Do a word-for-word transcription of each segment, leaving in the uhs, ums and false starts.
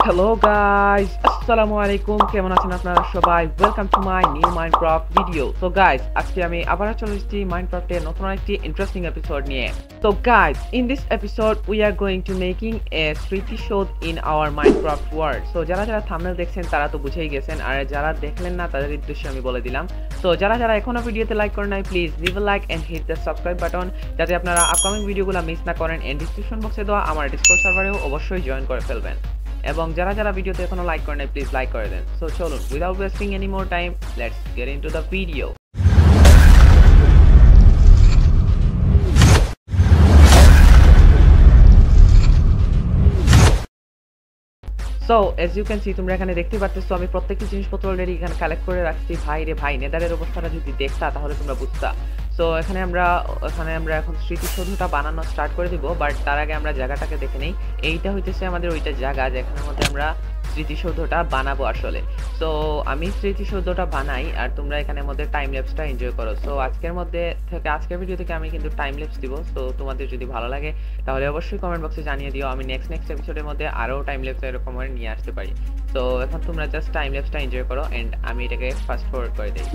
Hello guys, আসসালামু আলাইকুম, কেমন আছেন আপনারা সবাই? Welcome to my new Minecraft video. So guys, আজকে আমি আবার চলে এসেছি মাইনক্রাফটের নতুন একটি ইন্টারেস্টিং এপিসোড নিয়ে। So guys, in this episode we are going to making a স্মৃতিসৌধ in our Minecraft world. So যারা যারা থাম্বনেল দেখছেন তারা তো বুঝেই গেছেন, আর যারা দেখলেন না তাদের উদ্দেশ্যে আমি বলে দিলাম। সো যারা যারা এখনো ভিডিওতে লাইক করেন নাই, please leave a like and hit the subscribe button, যাতে আপনারা আপকামিং ভিডিওগুলো মিস না করেন। এন্ড ডিসক্রিপশন বক্সে দেওয়া আমার ডিসকর্ড সার্ভারেও অবশ্যই জয়েন করে ফেলবেন। এবং যারা যারা ভিডিওতে এখনো লাইক করেন নাই, প্লিজ লাইক করে দেন। সো চলুন, without wasting any more time, let's get into the video. So as you can see, তোমরা এখানে দেখতে পাচ্ছ আমি প্রত্যেকটি জিনিসপত্র অলরেডি এখানে কালেক্ট করে রাখছি। ভাই রে ভাই, নেদারের অবস্থাটা যদি দেখতা তাহলে তোমরা বুঝতা। সো এখানে আমরা এখানে আমরা এখন স্মৃতিসৌধটা বানানো স্টার্ট করে দিব, বাট তার আগে আমরা জায়গাটাকে দেখে নেই। এইটা হইতেছে আমাদের ওইটা জায়গা যেখানের মধ্যে আমরা স্মৃতিসৌধটা বানাবো আসলে। সো আমি স্মৃতিসৌধটা বানাই আর তোমরা এখানের মধ্যে টাইম ল্যাপসটা এনজয় করো। সো আজকের মধ্যে থেকে আজকের ভিডিও থেকে আমি কিন্তু টাইম ল্যাপস দিব। সো তোমাদের যদি ভালো লাগে তাহলে অবশ্যই কমেন্ট বক্সে জানিয়ে দিও, আমি নেক্সট নেক্সট এপিসোডের মধ্যে আরও টাইম ল্যাপস এরকম করে নিয়ে আসতে পারি। সো এখন তোমরা জাস্ট টাইম ল্যাপসটা এনজয় করো এন্ড আমি এটাকে ফাস্ট ফরওয়ার্ড করে দিই।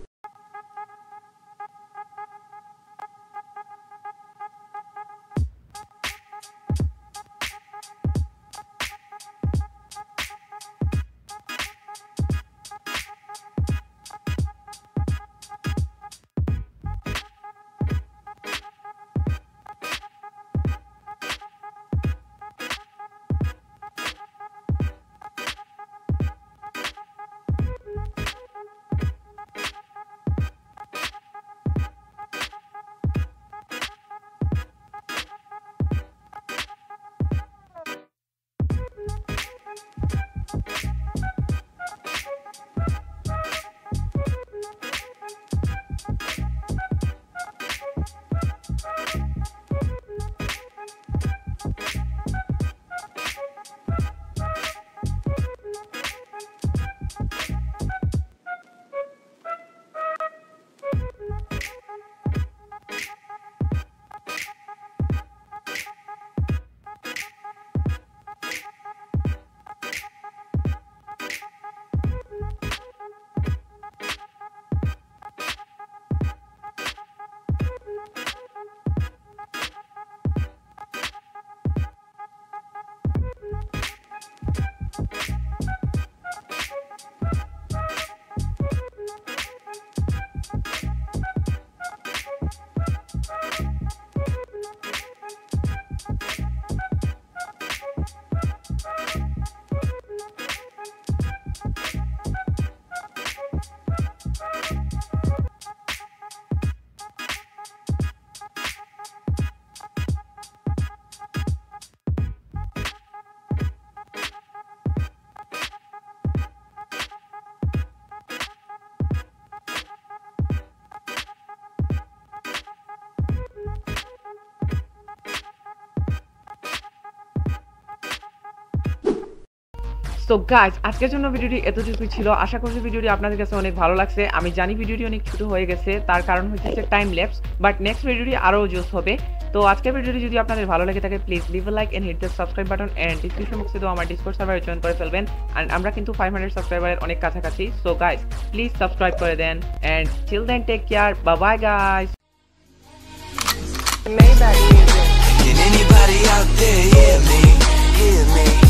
সো গাইজ, আজকের জন্য ভিডিওটি এতটুকুই ছিল। আশা করছি ভিডিওটি আপনাদের কাছে অনেক ভালো লাগছে। আমি জানি ভিডিওটি অনেক ছোট হয়ে গেছে, তার কারণ হচ্ছে টাইম ল্যাপস, বাট নেক্সট ভিডিওটি আরও জোস হবে। তো আজকের ভিডিওটি যদি আপনাদের ভালো লাগে থাকে, please leave a like and hit the subscribe button, and description বক্সে তো আমার ডিসকর্ড সার্ভারে জয়েন করে ফেলবেন। এন্ড আমরা কিন্তু ফাইভ হান্ড্রেড সাবস্ক্রাইবারের অনেক কাছাকাছি। সো গাইজ, প্লিজ সাবস্ক্রাইব করে দেন, and till then take care, bye bye guys. Can anybody out there hear me? Hear me?